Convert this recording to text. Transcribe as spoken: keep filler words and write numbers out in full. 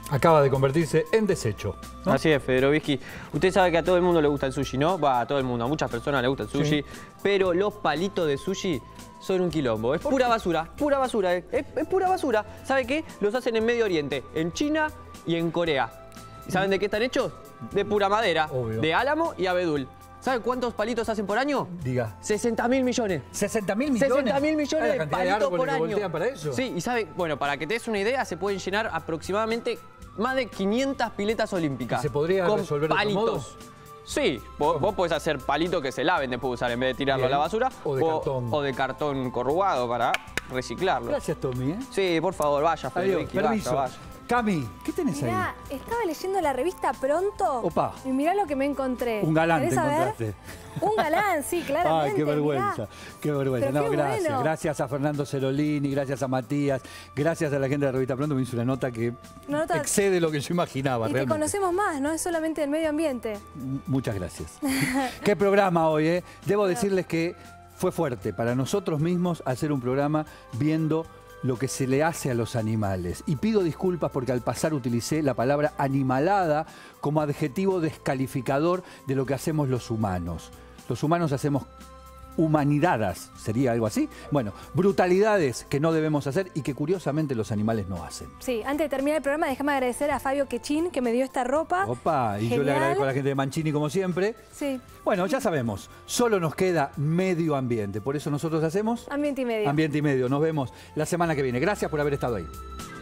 acaba de convertirse en desecho, ¿no? Así es, Federovisky. Usted sabe que a todo el mundo le gusta el sushi, ¿no? Va, a todo el mundo, a muchas personas le gusta el sushi. Sí. Pero los palitos de sushi son un quilombo. Es pura basura, pura basura. Es, es pura basura. ¿Sabe qué? Los hacen en Medio Oriente, en China y en Corea. ¿Y saben de qué están hechos? De pura madera, obvio, de álamo y abedul. ¿Sabe cuántos palitos hacen por año? Diga. sesenta mil millones. ¿sesenta mil millones? sesenta mil millones de palitos por año. Para eso? Sí, y sabe, bueno, para que te des una idea, se pueden llenar aproximadamente más de quinientas piletas olímpicas. ¿Y se podría con resolver palitos. de otro modo? Sí, vos, vos podés hacer palitos que se laven después de usar en vez de tirarlo Bien. a la basura. O de, o, cartón. o de cartón corrugado para reciclarlo. Gracias, Tommy. ¿eh? Sí, por favor, vaya, Federico. Permiso. Vaya, vaya. Cami, ¿qué tenés mirá, ahí? Estaba leyendo la revista Pronto. Opa. Y mirá lo que me encontré. Un galán te encontraste. Un galán, sí, claramente. Ay, qué vergüenza, mirá. qué vergüenza. Pero no, qué gracias. bueno. Gracias a Fernando Cerolini, gracias a Matías, gracias a la gente de la revista Pronto. Me hizo una nota que nota... excede lo que yo imaginaba. Y realmente. te conocemos más, no es solamente del medio ambiente. Muchas gracias. Qué programa hoy, ¿eh? Debo decirles que fue fuerte para nosotros mismos hacer un programa viendo lo que se le hace a los animales. Y pido disculpas porque al pasar utilicé la palabra animalada como adjetivo descalificador de lo que hacemos los humanos. Los humanos hacemos humanidades, ¿sería algo así? Bueno, brutalidades que no debemos hacer y que curiosamente los animales no hacen. Sí, antes de terminar el programa, déjame agradecer a Fabio Quechín que me dio esta ropa. Opa, y Genial. Yo le agradezco a la gente de Mancini como siempre. Sí. Bueno, ya sabemos, solo nos queda medio ambiente, por eso nosotros hacemos... Ambiente y medio. Ambiente y medio, nos vemos la semana que viene. Gracias por haber estado ahí.